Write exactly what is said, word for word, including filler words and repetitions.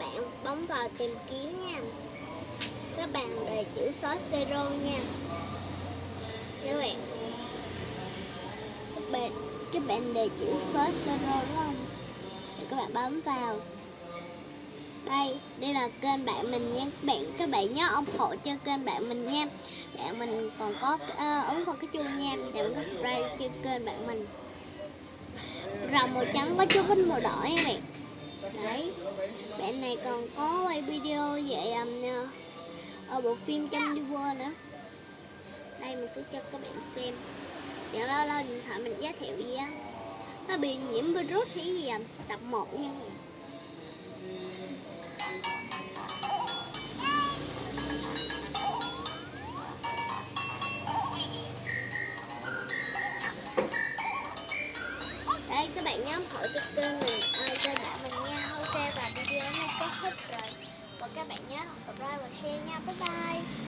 bạn bấm vào tìm kiếm nha. Các bạn đề chữ xóa zero nha. Các bạn các bạn các bạn đề chữ xóa zero đúng không? Thì các bạn bấm vào. Đây, đây là kênh bạn mình nha các bạn. Các bạn nhớ ủng hộ cho kênh bạn mình nha. Bạn mình còn có uh, ấn vào cái chuông nha để mình có subscribe cho kênh bạn mình. Rồng màu trắng có chú vít màu đỏ nha bạn. Đấy, bạn này còn có quay video về um, ở bộ phim trong đi World nữa. Đây mình sẽ cho các bạn xem. Để lâu lâu điện thoại mình giới thiệu gì á. Nó bị nhiễm virus hay gì à? Tập một nha. Đây các bạn nhớ ủng hộ cho kênh mình, à, kênh bạn mình nha. Ok và video nó kết thúc rồi. Và các bạn nhớ subscribe và share nha. Bye bye.